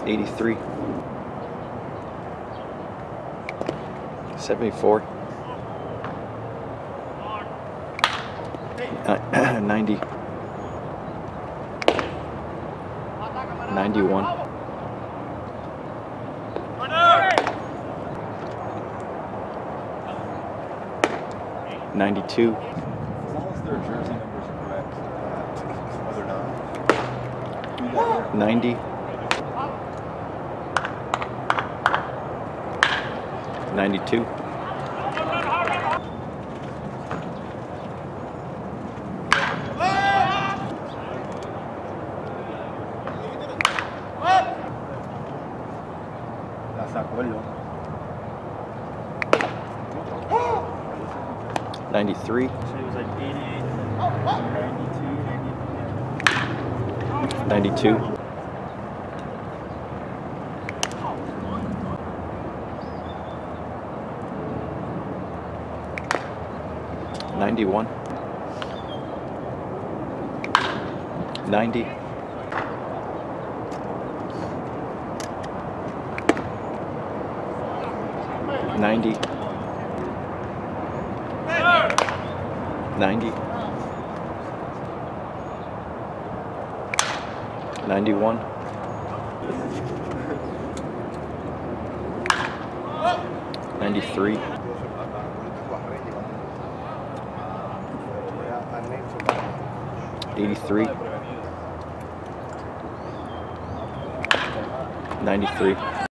83, 74, 90, 91, 92, As long as their jersey numbers are correct, whether or not. 90, 92, 93, 92, 91, 90, 90, 90, 91, 93, 83, 93.